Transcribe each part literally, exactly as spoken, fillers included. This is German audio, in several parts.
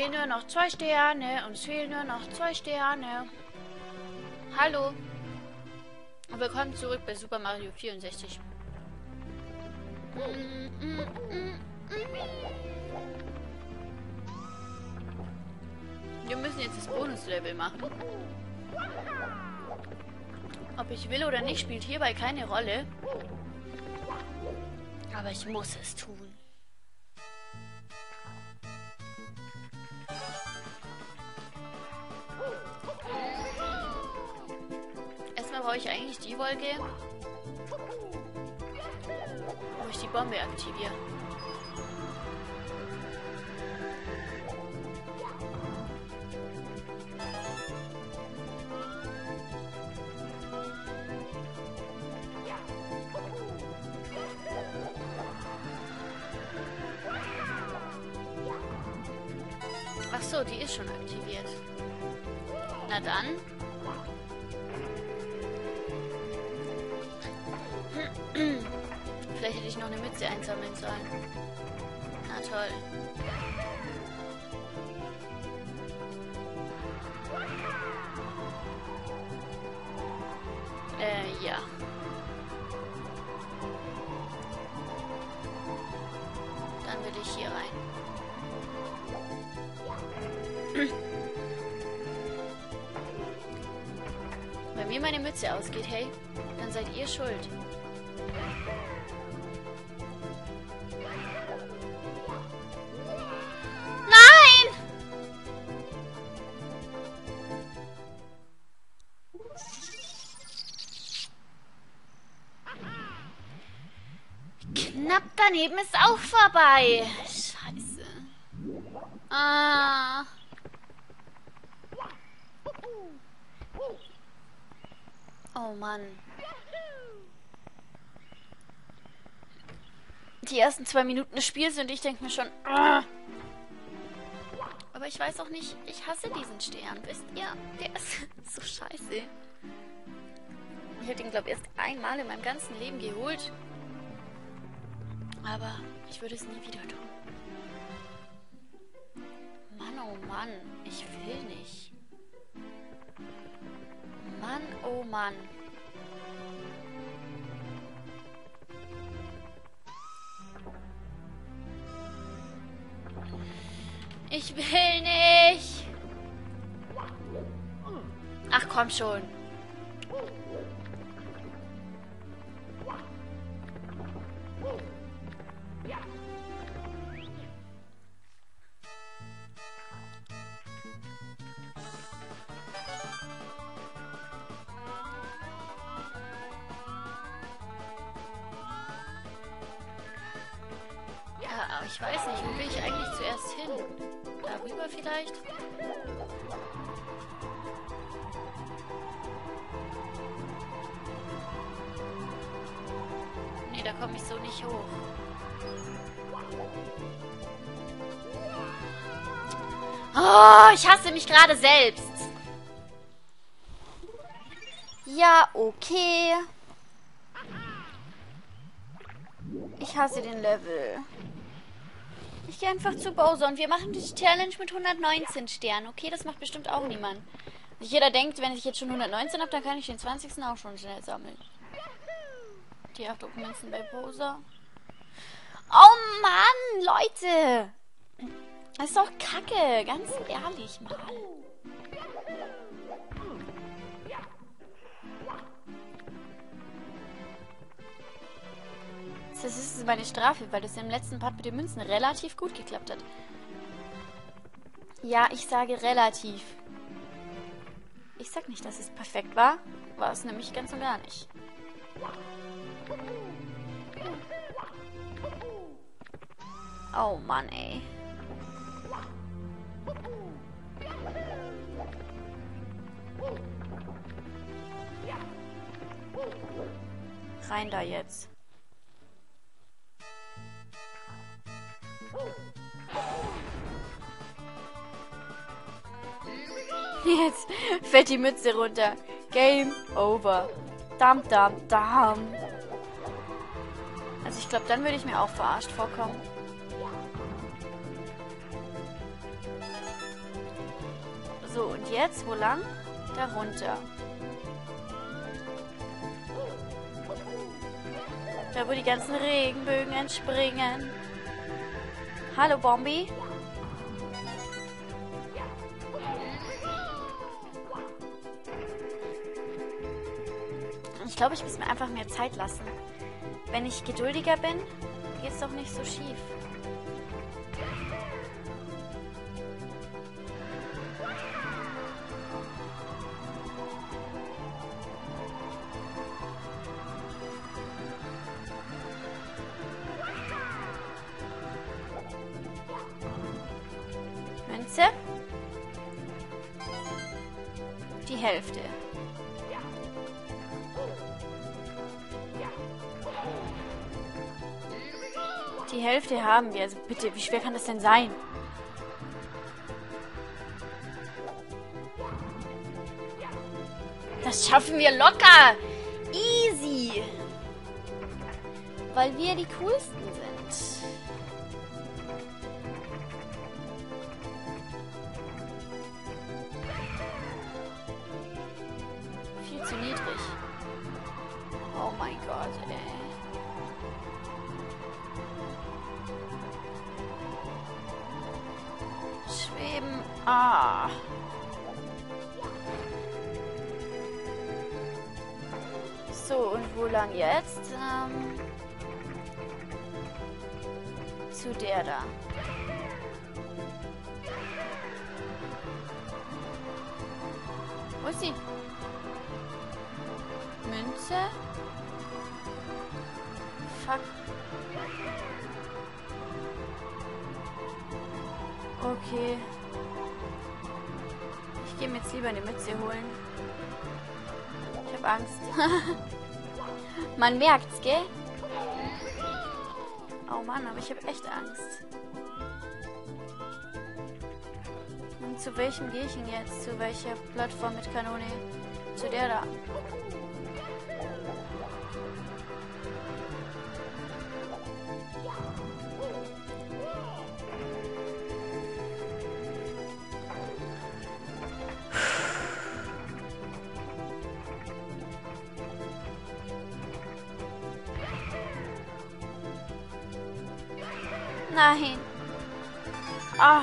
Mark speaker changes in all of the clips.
Speaker 1: fehlen nur noch zwei Sterne. Uns fehlen nur noch zwei Sterne. Hallo. Und willkommen zurück bei Super Mario vierundsechzig. Wir müssen jetzt das Bonuslevel machen. Ob ich will oder nicht, spielt hierbei keine Rolle. Aber ich muss es tun. Erstmal brauche ich eigentlich die Wolke, wo ich die Bombe aktiviere. Ach so, die ist schon aktiviert. Na dann. Vielleicht hätte ich noch eine Mütze einsammeln sollen. Na toll. Äh, ja. Dann will ich hier rein. Wenn mir meine Mütze ausgeht, hey, dann seid ihr schuld. Nein! Knapp daneben ist auch vorbei. Scheiße. Ah. Oh Mann. Die ersten zwei Minuten des Spiels und ich denke mir schon... Ah. Aber ich weiß auch nicht, ich hasse diesen Stern, wisst ihr? Der ist so scheiße. Ich habe den, glaube ich, erst einmal in meinem ganzen Leben geholt. Aber ich würde es nie wieder tun. Mann, oh Mann, ich will nicht. Mann, oh Mann. Ich will nicht. Ach, komm schon. Ja, aber ich weiß nicht, wo will ich eigentlich zuerst hin? Darüber vielleicht? Nee, da komme ich so nicht hoch. Oh, ich hasse mich gerade selbst. Ja, okay. Ich hasse den Level. Ich gehe einfach zu Bowser und wir machen die Challenge mit hundertneunzehn Sternen. Okay, das macht bestimmt auch niemand. Nicht jeder denkt, wenn ich jetzt schon hundertneunzehn habe, dann kann ich den zwanzigsten auch schon schnell sammeln. Die acht Münzen bei Bowser. Oh Mann, Leute! Das ist doch kacke, ganz ehrlich mal. Das ist meine Strafe, weil das im letzten Part mit den Münzen relativ gut geklappt hat. Ja, ich sage relativ. Ich sag nicht, dass es perfekt war. War es nämlich ganz und gar nicht. Oh Mann, ey. Rein da jetzt. Jetzt fällt die Mütze runter. Game over. Dam, dam, dam. Also ich glaube, dann würde ich mir auch verarscht vorkommen. So, und jetzt, wo lang? Da runter. Da, wo die ganzen Regenbögen entspringen. Hallo, Bombi. Ich glaube, ich muss mir einfach mehr Zeit lassen. Wenn ich geduldiger bin, geht es doch nicht so schief. Münze. Die Hälfte. Die Hälfte haben wir. Also bitte, wie schwer kann das denn sein? Das schaffen wir locker. Easy. Weil wir die coolsten sind. Viel zu niedrig. Oh mein Gott, ey. Schweben. Ah. So, und wo lang jetzt? Ähm, zu der da. Wo ist sie? Münze? Fuck. Okay. Ich gehe mir jetzt lieber eine Mütze holen. Ich habe Angst. Man merkt's, gell? Oh Mann, aber ich habe echt Angst. Und zu welchem gehe ich denn jetzt? Zu welcher Plattform mit Kanone? Zu der da. Nein. Ah.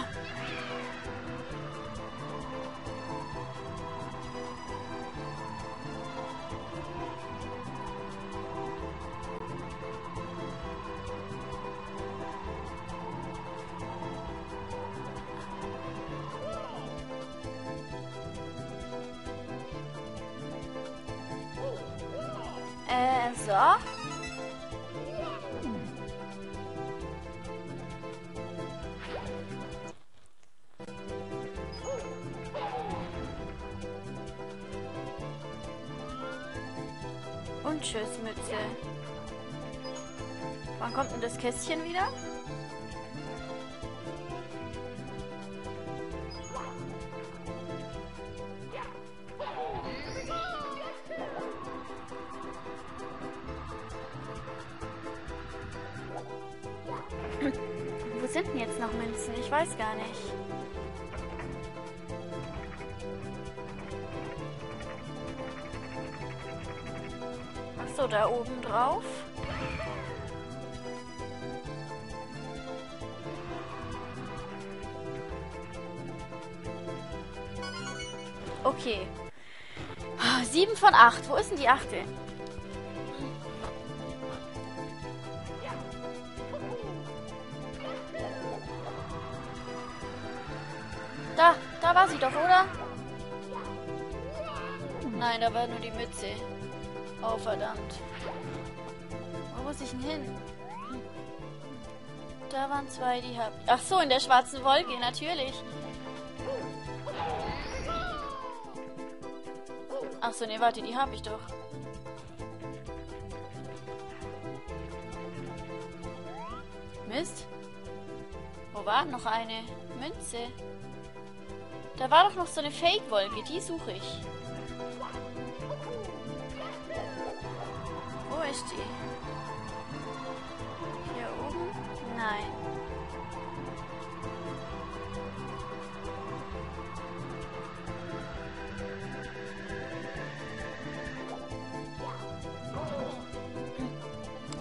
Speaker 1: Äh, so. Und tschüss, Mütze. Wann kommt denn das Kästchen wieder? Wo sind denn jetzt noch Münzen? Ich weiß gar nicht. So, da oben drauf. Okay. Sieben von acht. Wo ist denn die achte? Da, da war sie doch, oder? Nein, da war nur die Mütze. Oh, verdammt. Wo muss ich denn hin? Da waren zwei, die hab ich. Ach so, in der schwarzen Wolke, natürlich. Ach so, nee, warte, die habe ich doch. Mist. Wo war noch eine Münze? Da war doch noch so eine Fake-Wolke, die suche ich. Wo ist die? Hier oben? Nein.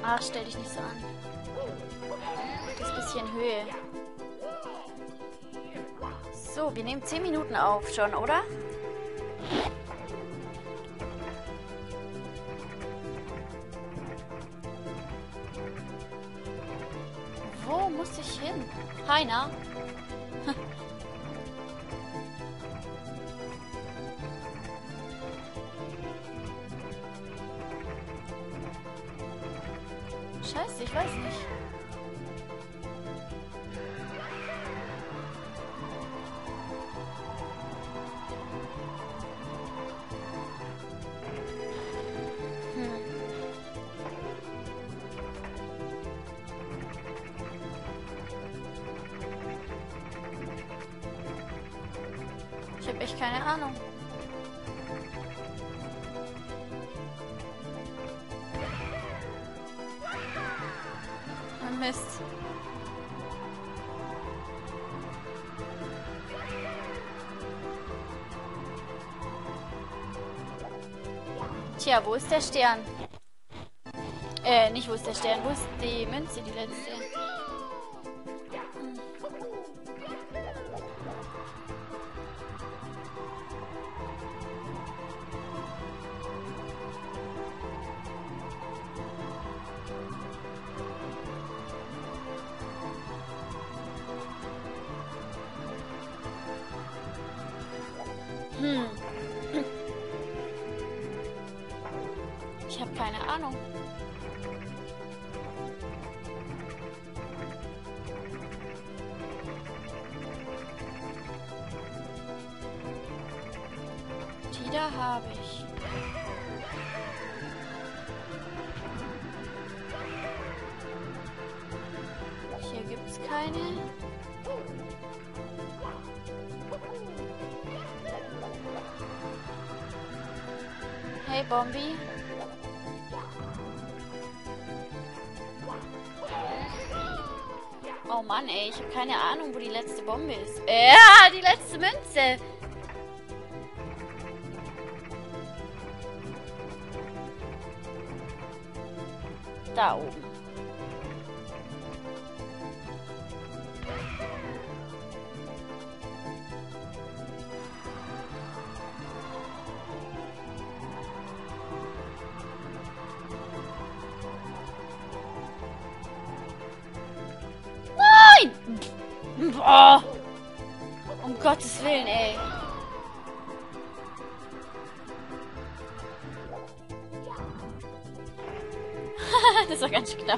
Speaker 1: Ach, stell dich nicht so an. Das bisschen Höhe. So, wir nehmen zehn Minuten auf schon, oder? Wo muss ich hin? Heiner? Scheiße, ich weiß nicht. Hm. Ich habe echt keine Ahnung. Mist. Tja, wo ist der Stern? Äh, nicht wo ist der Stern, wo ist die Münze, die letzte? Hm. Ich habe keine Ahnung. Die da habe ich. Hier gibt's keine. Hey, Bombi. Oh Mann, ey, ich habe keine Ahnung, wo die letzte Bombe ist. Ja, die letzte Münze. Da oben. Boah. Um Gottes Willen, ey. Das war ganz knapp.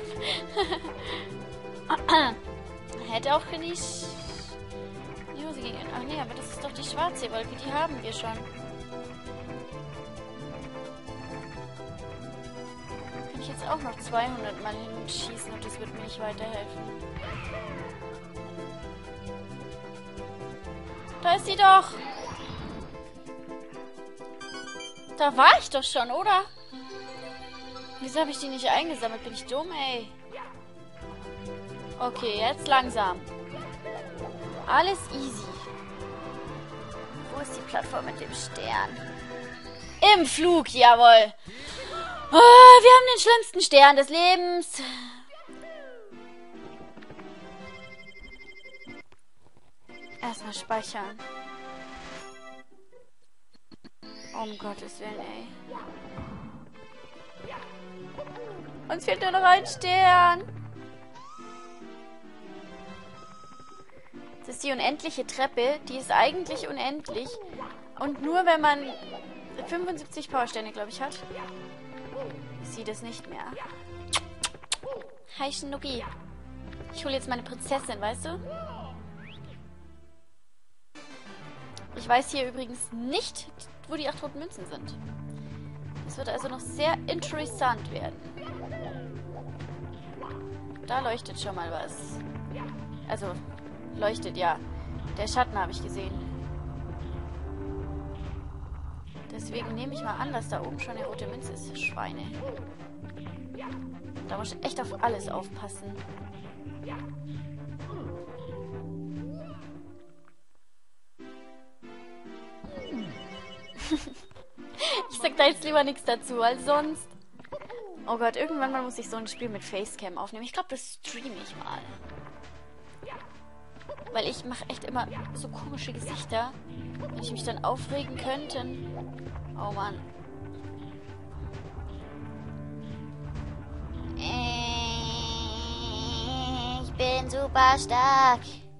Speaker 1: Hätte auch nicht die Hose gehen. Ach nee, aber das ist doch die schwarze Wolke. Die haben wir schon. Kann ich jetzt auch noch zweihundert Mal hinschießen und das wird mir nicht weiterhelfen. Da ist sie doch. Da war ich doch schon, oder? Wieso habe ich die nicht eingesammelt? Bin ich dumm, ey? Okay, jetzt langsam. Alles easy. Wo ist die Plattform mit dem Stern? Im Flug, jawohl. Oh, wir haben den schlimmsten Stern des Lebens. Erstmal speichern. Um Gottes Willen, ey. Uns fehlt nur noch ein Stern. Das ist die unendliche Treppe. Die ist eigentlich unendlich. Und nur wenn man fünfundsiebzig Powersterne, glaube ich, hat, ist sie das nicht mehr. Hi, Schnucki. Ich hole jetzt meine Prinzessin, weißt du? Ich weiß hier übrigens nicht, wo die acht roten Münzen sind. Es wird also noch sehr interessant werden. Da leuchtet schon mal was. Also, leuchtet, ja. Der Schatten habe ich gesehen. Deswegen nehme ich mal an, dass da oben schon eine rote Münze ist. Schweine. Da muss ich echt auf alles aufpassen. Ich sag da jetzt lieber nichts dazu, als sonst Oh Gott, irgendwann mal muss ich so ein Spiel mit Facecam aufnehmen. Ich glaube, das streame ich mal. Weil ich mache echt immer so komische Gesichter. Wenn ich mich dann aufregen könnte. Oh Mann. Ich bin super stark.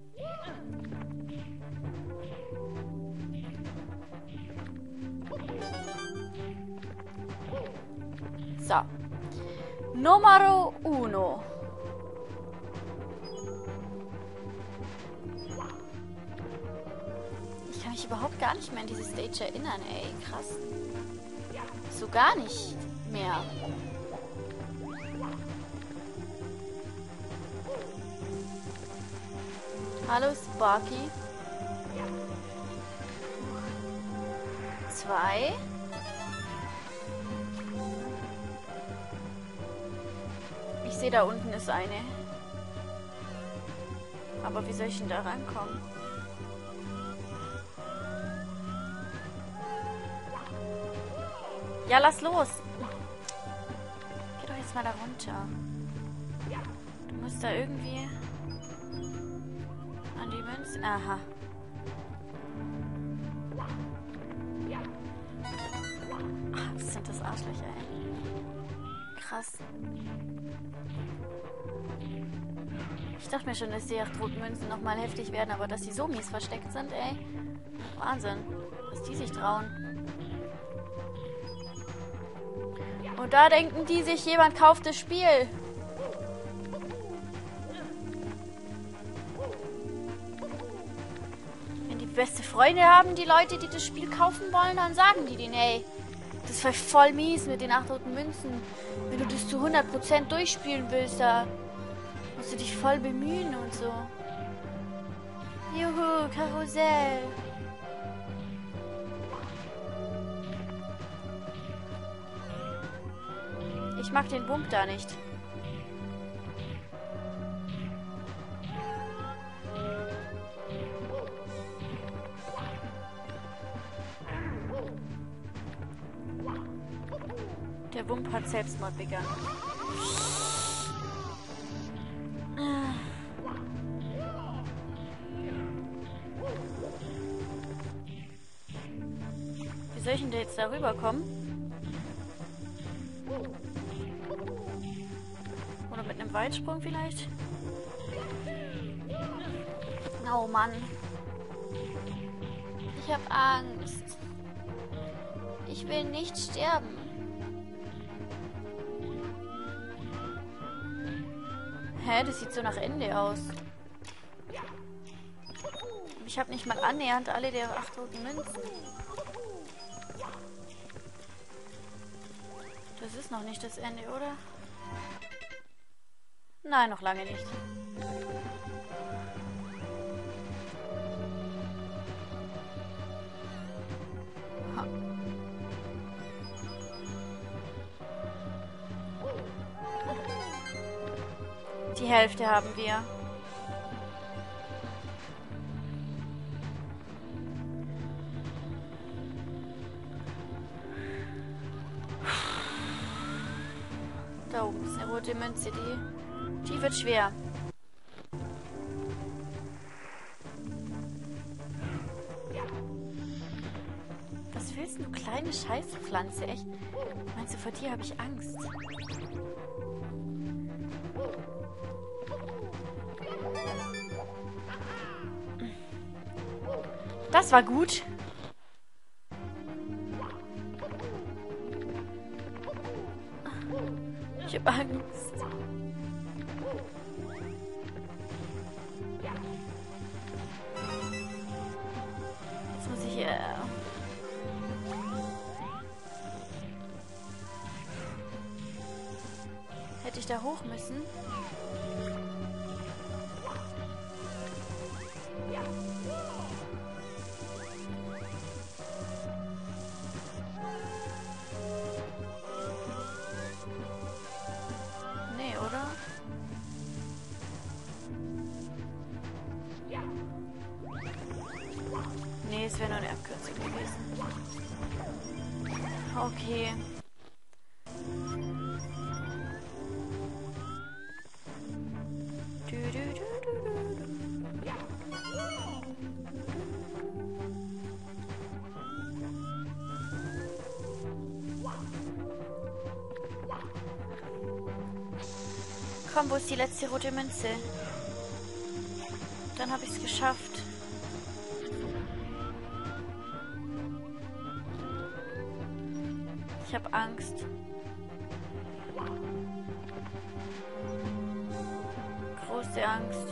Speaker 1: So. Numero uno. Ich kann mich überhaupt gar nicht mehr an diese Stage erinnern, ey. Krass. So gar nicht mehr. Hallo Sparky. Zwei. Ich sehe, da unten ist eine. Aber wie soll ich denn da rankommen? Ja, lass los. Geh doch jetzt mal da runter. Du musst da irgendwie an die Münze. Aha. Ach, was sind das Arschlöcher, ey. Krass. Ich dachte mir schon, dass die Acht-Roten-Münzen nochmal heftig werden, aber dass die so mies versteckt sind, ey. Wahnsinn. Dass die sich trauen. Und da denken die sich, jemand kauft das Spiel. Wenn die beste Freunde haben, die Leute, die das Spiel kaufen wollen, dann sagen die denen, ey, das war voll mies mit den acht roten Münzen. Wenn du das zu hundert Prozent durchspielen willst, da musst du dich voll bemühen und so. Juhu, Karussell. Ich mag den Bump da nicht. Der Bump hat Selbstmord begangen. Wie soll ich denn da jetzt darüber kommen? Oder mit einem Weitsprung vielleicht? Oh Mann. Ich hab Angst. Ich will nicht sterben. Hä, das sieht so nach Ende aus. Ich habe nicht mal annähernd alle der acht roten Münzen. Das ist noch nicht das Ende, oder? Nein, noch lange nicht. Ha. Die Hälfte haben wir. Da oben ist eine rote Münze, die, die wird schwer. Was willst du, kleine Scheißpflanze, echt? Meinst du, vor dir habe ich Angst? Das war gut. Ich habe Angst. Jetzt muss ich... Äh Hätte ich da hoch müssen? Nee, oder? Nee, es wäre nur eine Abkürzung gewesen. Okay. Komm, wo ist die letzte rote Münze? Dann habe ich es geschafft. Ich habe Angst. Große Angst.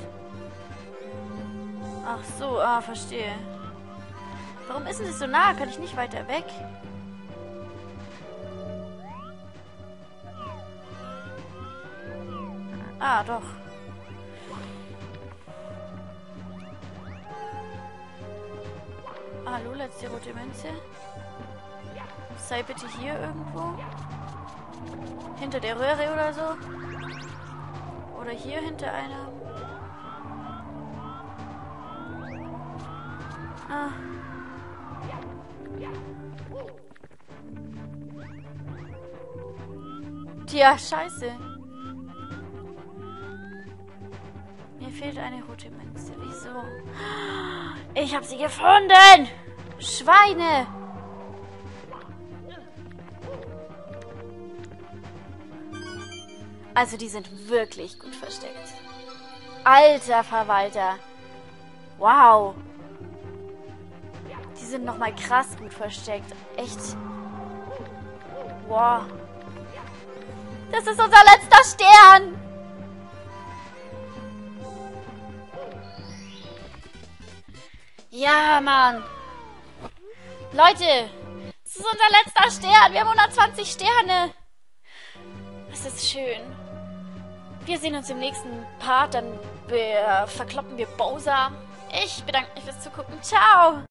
Speaker 1: Ach so, ah, verstehe. Warum ist denn das so nah? Kann ich nicht weiter weg? Ah, doch. Hallo, letzte rote Münze. Sei bitte hier irgendwo. Hinter der Röhre oder so. Oder hier hinter einer. Ah. Tja, scheiße. Mir fehlt eine rote Münze. Wieso? Ich habe sie gefunden! Schweine! Also die sind wirklich gut versteckt. Alter Verwalter. Wow. Die sind nochmal krass gut versteckt. Echt. Wow. Das ist unser letzter Stern. Ja, Mann. Leute, das ist unser letzter Stern. Wir haben hundertzwanzig Sterne. Das ist schön. Wir sehen uns im nächsten Part. Dann verkloppen wir Bowser. Ich bedanke mich fürs Zugucken. Ciao.